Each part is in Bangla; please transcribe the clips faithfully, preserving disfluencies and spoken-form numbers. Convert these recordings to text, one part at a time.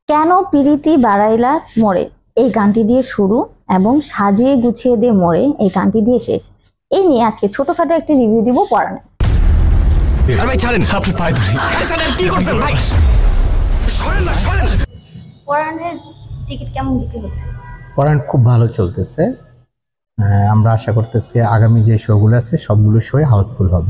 কেন পিরিতি বাড়াইলা মোরে এই গানটি দিয়ে শুরু এবং সাজিয়ে গুছিয়ে দিয়ে মোরে এই গানটি দিয়ে শেষ। এই নিয়ে আজকে ছোটখাটো একটি রিভিউ দিব পরাণে। পরাণের টিকিট কেমন বিক্রি হচ্ছে? পরাণ খুব ভালো চলতেছে। আমরা আশা করতেছি আগামী যে শোগুলো আছে সবগুলো শো হাউসফুল হবে।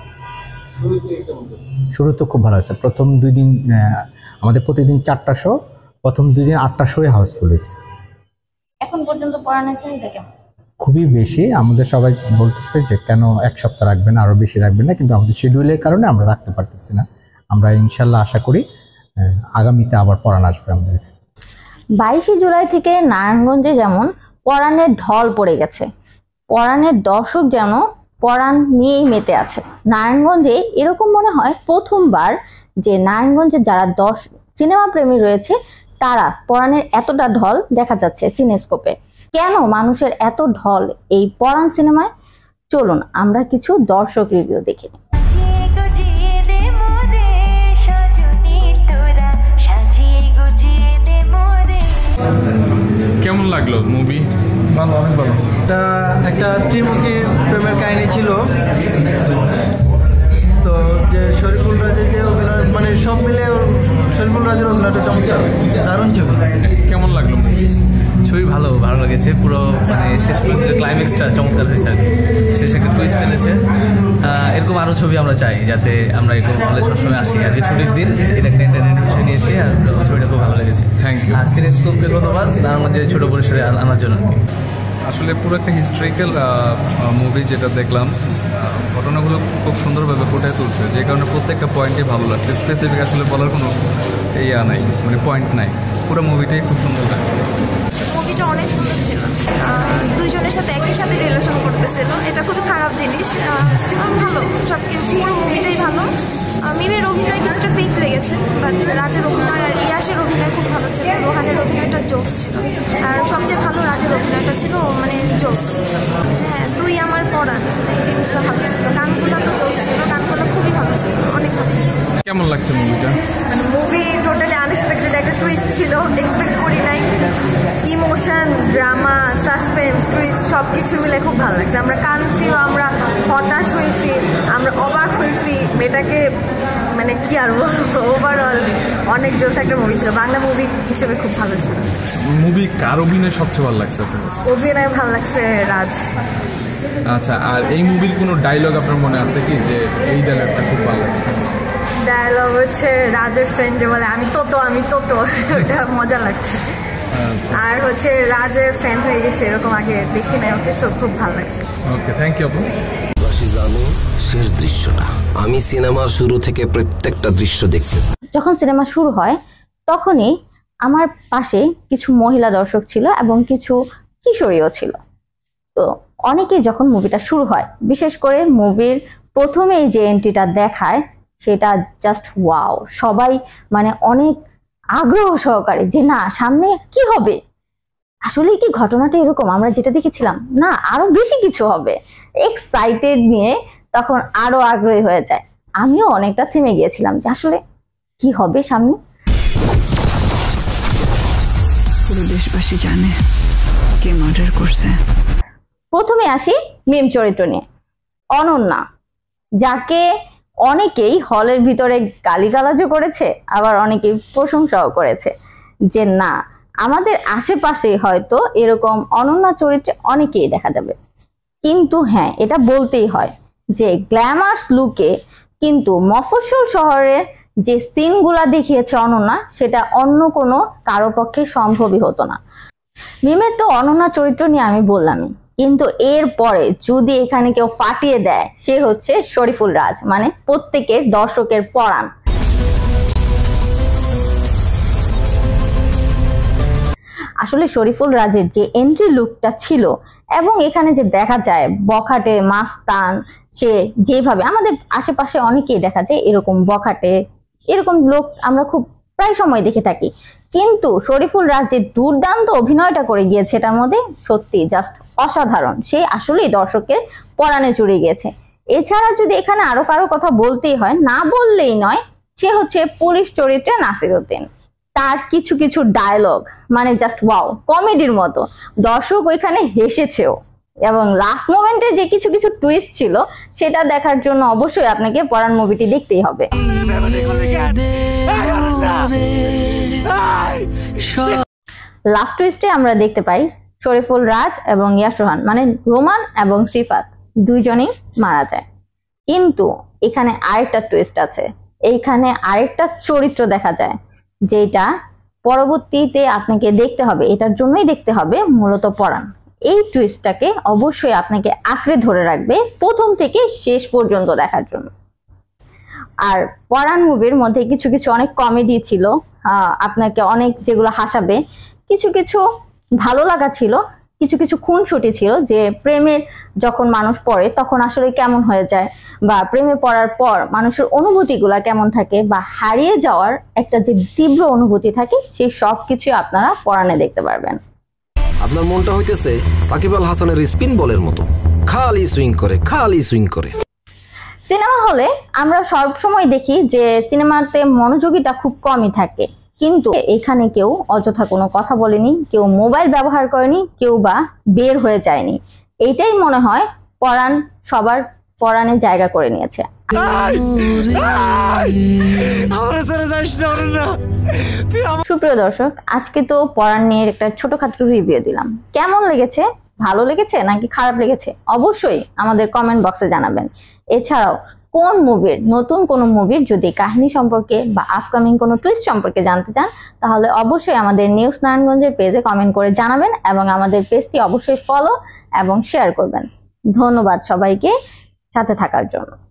শুরু তো খুব ভালো হয়েছে। প্রথম দুই দিন আমাদের প্রতিদিন চারটা শো, প্রথম দুই দিন আটটা শো হাউসফুল হয়েছে। এখন পর্যন্ত পরাণের চাহিদা কেমন? খুবই বেশি। আমাদের সবাই বলতেছে যে কেন এক সপ্তাহ রাখবেন, আরো বেশি রাখবেন না, কিন্তু আমাদের শিডিউলের কারণে আমরা রাখতে পারতেছি না। আমরা ইনশাল্লাহ আশা করি আগামীতে আবার পরাণ আসবে আমাদের। বাইশে জুলাই থেকে নারায়ণগঞ্জে যেমন পরাণের ঢল পড়ে গেছে, পরাণের দর্শক যেন পরাণ নিয়েই মেতে আছে। নারায়ণগঞ্জে এরকম মনে হয় প্রথমবার যে নারায়ণগঞ্জে যারা দশ সিনেমা প্রেমী রয়েছে তারা পরাণের এতটা ঢল দেখা যাচ্ছে সিনেস্কোপে। কেন মানুষের এত ঢল এই পরাণ সিনেমায়? চলুন আমরা কিছু দর্শক রিভিউ দেখি। কেমন লাগলো মুভি? ভালো, অনেক ভালো। এটা একটা ত্রিমুখী প্রেমের কাহিনী ছিল। তো যে শরীফুল রাজের যে অভিনয়, মানে সব মিলে শরীফুল রাজের অভিনয়টা চমৎকার, দারুণ ছিল। কেমন লাগলো মুভি? ছবি ভালো ভালো লেগেছে। পুরো মানে শেষ পর্যন্ত ক্লাইম্যাক্সটা চমৎকার হয়েছে আর কি। শেষে একটা টুইস্ট এনেছে। এরকম আরও ছবি আমরা চাই যাতে আমরা এরকম হলে সবসময় আসি। আজকে ছুটির দিন, এটা একটা এন্টারটেনমেন্ট বিষয় নিয়েছি আর ছবিটা খুব ভালো লেগেছে। Thank you. আর সিনেস্কোপকে ধন্যবাদ নারায়ণগঞ্জের ছোটো পরিসরে আনার জন্য। আসলে পুরো একটা হিস্ট্রিক্যাল মুভি যেটা দেখলাম, ঘটনাগুলো খুব সুন্দরভাবে ফুটে তুলছে, যে কারণে প্রত্যেকটা পয়েন্টই ভালো লাগছে। স্পেসিফিক আসলে বলার কোনো ইয়া নাই, মানে পয়েন্ট নাই। পুরো মুভিটাই খুব সুন্দর লাগছে। মুভিটা অনেক সুন্দর ছিল। দুইজনের সাথে একই সাথে রিলেশন করতেছিল, এটা খুবই খারাপ জিনিস। ভালো সব কিছু, পুরো মুভিটাই ভালো। মিমের অভিনয় কিছুটা ফেক লেগেছে, বাট রাজের অভিনয় আর ইয়াসের অভিনয় খুব ভালো ছিল। রোহানের অভিনয়টা জোস ছিল, আর সবচেয়ে ভালো রাজের অভিনয়টা ছিল, মানে জোস। হ্যাঁ, তুই আমার পরাণ, এই জিনিসটা ভালো ছিল। গানগুলো তো জোস ছিল, গানগুলো খুবই ভালো ছিল, অনেক ভালো ছিল। কেমন লাগছে মুভিটা? মুভি টোটালি আনএক্সপেক্টেড একটা টুইস্ট ছিল, এক্সপেক্ট করি নাই। ইমোশন, ড্রামা, সাসপেন্স, টুইস্ট সব কিছু মিলে খুব ভালো লাগছে। আমরা কাঁদছিও, আমরা হতাশ হয়েছি, আমরা অবাক হয়েছি। এটাকে মানে কি আর বলবো, ওভারঅল অনেক জোস একটা মুভি ছিল। বাংলা মুভি হিসেবে খুব ভালো ছিল। মুভি কার অভিনয় সবচেয়ে ভালো লাগছে আপনার কাছে? অভিনয় ভালো লাগছে রাজ। আচ্ছা, আর এই মুভির কোনো ডায়লগ আপনার মনে আছে কি, যে এই ডায়লগটা খুব ভালো লাগছে? ডায়লগ হচ্ছে রাজের ফ্রেন্ড যে বলে আমি তো তো আমি তো তো এটা মজা লাগছে। আর হচ্ছে রাজের ফ্রেন্ড হয়ে গেছে, এরকম আগে দেখি না, ওকে তো খুব ভালো লাগছে। ওকে, থ্যাংক ইউ আপু। জানো শেষ দৃশ্যটা, আমি সিনেমার শুরু থেকে প্রত্যেকটা দৃশ্য দেখতেছি। যখন সিনেমা শুরু হয় তখনই আমার পাশে কিছু মহিলা দর্শক ছিল এবং কিছু কিশোরীও ছিল। তো অনেকেই যখন মুভিটা শুরু হয়, বিশেষ করে মুভির প্রথমেই যে এন্ট্রিটা দেখায় সেটা জাস্ট ওয়াও। সবাই মানে অনেক আগ্রহ সহকারে যে না সামনে কি হবে, আসলে কি ঘটনাটা এরকম আমরা যেটা দেখেছিলাম, না আরো বেশি কিছু হবে, এক্সাইটেড নিয়ে তখন আরো আগ্রহী হয়ে যায়। আমিও অনেকটা থেমে গিয়েছিলাম যে আসলে কি হবে সামনে। পুরো দেশবাসী জানে কে মার্ডার করছে। প্রথমে আসি মিম চরিত্র নিয়ে, অনন্যা, যাকে অনেকেই হলের ভিতরে গালিগালাজও করেছে, আবার অনেকেই প্রশংসাও করেছে যে না আমাদের আশেপাশে হয়তো এরকম অনন্যা চরিত্রে অনেকেই দেখা যাবে। কিন্তু হ্যাঁ, এটা বলতেই হয় যে গ্ল্যামার্স লুকে কিন্তু মফস্বল শহরের যে সিনগুলা দেখিয়েছে অনন্যা, সেটা অন্য কোনো কারো পক্ষে সম্ভবই হতো না। মিমের তো অনন্যা চরিত্র নিয়ে আমি বললামই, কিন্তু এর পরে যদি এখানে কেউ ফাটিয়ে দেয় সে হচ্ছে শরীফুল রাজ, মানে প্রত্যেকের দর্শকের পরাণ। আসলে শরীফুল রাজের যে এন্ট্রি লুকটা ছিল এবং এখানে যে দেখা যায় বখাটে মাস্তান, সে যেভাবে আমাদের আশেপাশে অনেকেই দেখা যায় এরকম বখাটে, এরকম লোক আমরা খুব প্রায় সময় দেখে থাকি। কিন্তু শরীফুল রাজ যে দুর্দান্ত অভিনয়টা করে গিয়েছে এটার মধ্যে, সত্যি জাস্ট অসাধারণ। সে আসলেই দর্শকের পরাণে চড়ে গিয়েছে। এছাড়া যদি এখানে আরো কারো কথা বলতেই হয়, না বললেই নয়, সে হচ্ছে পুলিশ চরিত্রে নাসিরউদ্দিন। তার কিছু কিছু ডায়লগ মানে জাস্ট ওয়াও, কমেডির মতো। দর্শক ওইখানে হেসেছেও, এবং লাস্ট মোমেন্টে যে কিছু কিছু টুইস্ট ছিল সেটা দেখার জন্য অবশ্যই আপনাকে পরাণ মুভিটি দেখতেই হবে। লাস্ট টুইস্টে আমরা দেখতে পাই শরীফুল রাজ এবং ইয়াশ রোহান মানে রোমান এবং সিফাত দুইজনেই মারা যায়। কিন্তু এখানে আরেকটা টুইস্ট আছে, এইখানে আরেকটা চরিত্র দেখা যায় যেটা পরবর্তীতে আপনাকে দেখতে হবে, এটার জন্যই দেখতে হবে মূলত পরাণ। এই টুইস্টটাকে অবশ্যই আপনাকে আঁকড়ে ধরে রাখবে প্রথম থেকে শেষ পর্যন্ত দেখার জন্য। আর পরাণ মুভির মধ্যে কিছু কিছু অনেক কমেডি ছিল, আপনাকে অনেক যেগুলো হাসাবে, কিছু কিছু ভালো লাগা ছিল, কিছু কিছু খুনসুটি ছিল, যে প্রেমের যখন মানুষ পড়ে তখন আসলে কেমন হয়ে যায়, বা প্রেমে পড়ার পর মানুষের অনুভূতিগুলা কেমন থাকে, বা হারিয়ে যাওয়ার একটা যে তীব্র অনুভূতি থাকে, সেই সব কিছু আপনারা পরাণে দেখতে পারবেন। আপনার মনটা হইতেছে সাকিব আল হাসানের স্পিন বলের মতো, খালি সুইং করে খালি সুইং করে। সিনেমা হলে আমরা সব সময় দেখি যে সিনেমাতে মনোযোগীটা খুব কমই থাকে, কিন্তু এখানে কেউ অযথা কোনো কথা বলেনি, কেউ মোবাইল ব্যবহার করেনি, কেউ বা বের হয়ে যায়নি। এইটাই মনে হয় পরাণ সবার পরাণে জায়গা করে নিয়েছে। সুপ্রিয় দর্শক, আজকে তো পরাণ নিয়ে একটা ছোটখাটো রিভিউ দিলাম। কেমন লেগেছে, ভালো লেগেছে নাকি খারাপ লেগেছে, অবশ্যই আমাদের কমেন্ট বক্সে জানাবেন। এছাড়াও কোন মুভির, নতুন কোন মুভির যদি কাহিনী সম্পর্কে বা আপকামিং কোনো টুইস্ট সম্পর্কে জানতে চান, তাহলে অবশ্যই আমাদের নিউজ নারায়ণগঞ্জের পেজে কমেন্ট করে জানাবেন, এবং আমাদের পেজটি অবশ্যই ফলো এবং শেয়ার করবেন। ধন্যবাদ সবাইকে সাথে থাকার জন্য।